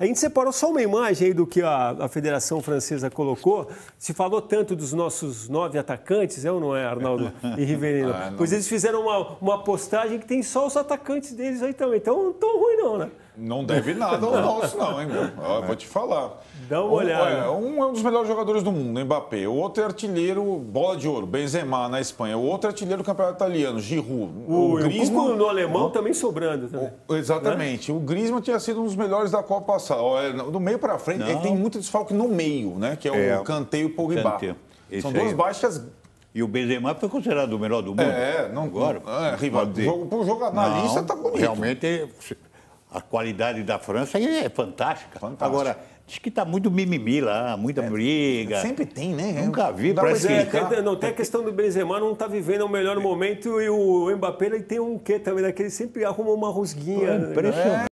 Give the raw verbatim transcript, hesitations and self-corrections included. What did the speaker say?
A gente separou só uma imagem aí do que a, a Federação Francesa colocou. Se falou tanto dos nossos nove atacantes, é ou não é, Arnaldo e Rivelino? Ah, pois eles fizeram uma, uma postagem que tem só os atacantes deles aí também. Então não tão ruim não, né? Não deve nada ao nosso não, hein, meu? Eu vou te falar. Dá uma um, olhada. É, um é um dos melhores jogadores do mundo, Mbappé. O outro é artilheiro, bola de ouro, Benzema, na Espanha. O outro é artilheiro do campeonato italiano, Giroud. O, o Griezmann no alemão também sobrando. Também. O, exatamente. Né? O Griezmann tinha sido um dos melhores da Copa passada. Do meio para frente, ele tem muito desfalque no meio, né? Que é, é o Kanté e o Pogba. São duas aí. baixas... E o Benzema foi considerado o melhor do mundo. É, não... Agora, é, rival, pro jogador, na não, lista tá bonito. Realmente... A qualidade da França é fantástica. Fantástica. Agora, diz que está muito mimimi lá, muita é, briga. Sempre tem, né? Nunca vi. Não, parece é, que... tem, não tem a questão do Benzema, não está vivendo o melhor momento, e o Mbappé ele tem um quê também, daquele sempre arruma uma rusguinha. É impressionante.